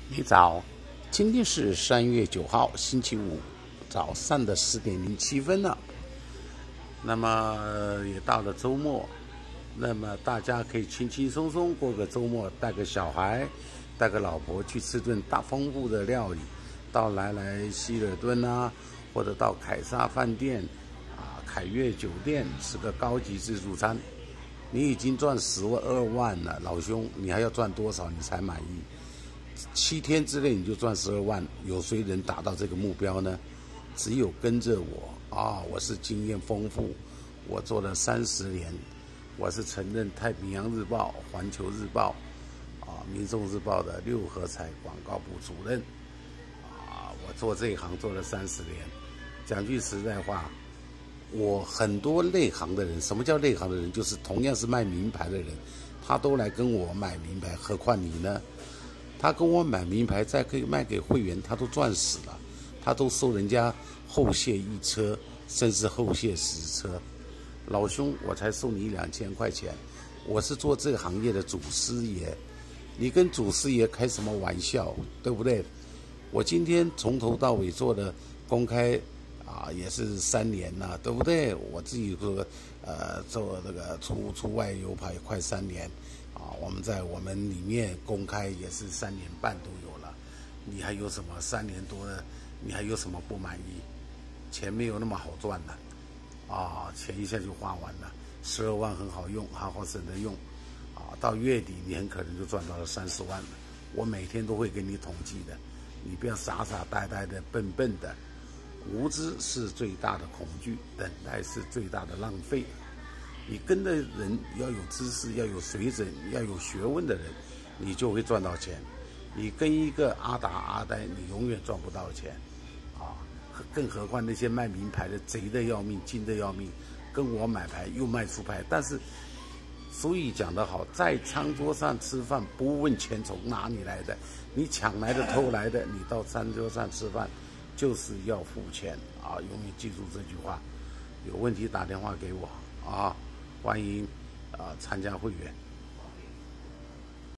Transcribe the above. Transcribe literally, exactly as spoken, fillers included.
你早，今天是三月九号，星期五，早上的十点零七分了。那么也到了周末，那么大家可以轻轻松松过个周末，带个小孩，带个老婆去吃顿大丰富的料理，到来来希尔顿啊，或者到凯撒饭店啊、凯悦酒店吃个高级自助餐。你已经赚十二万了，老兄，你还要赚多少你才满意？七天之内你就赚十二万，有谁能达到这个目标呢？只有跟着我啊！我是经验丰富，我做了三十年，我是曾任太平洋日报、环球日报、啊民众日报的六合彩广告部主任啊！我做这一行做了三十年。讲句实在话，我很多内行的人，什么叫内行的人？就是同样是卖名牌的人，他都来跟我买名牌，何况你呢？他跟我买名牌，再可以卖给会员，他都赚死了，他都收人家后谢一车，甚至后谢十车。老兄，我才收你两千块钱，我是做这个行业的祖师爷，你跟祖师爷开什么玩笑，对不对？我今天从头到尾做的公开啊，也是三年了，对不对？我自己做呃做这个出出外游牌快三年。啊，我们在我们里面公开也是三年半都有了，你还有什么三年多的？你还有什么不满意？钱没有那么好赚的，啊，钱一下就花完了，十二万很好用，好好省着用，啊，到月底你很可能就赚到了三十万了。我每天都会给你统计的，你不要傻傻呆呆的、笨笨的，无知是最大的恐惧，等待是最大的浪费。你跟的人要有知识，要有水准，要有学问的人，你就会赚到钱。你跟一个阿达阿呆，你永远赚不到钱，啊！更何况那些卖名牌的，贼的要命，精的要命，跟我买牌又卖出牌。但是，所以讲得好，在餐桌上吃饭，不问钱从哪里来的，你抢来的、偷来的，你到餐桌上吃饭，就是要付钱啊！永远记住这句话。有问题打电话给我啊！欢迎啊、呃、参加会员。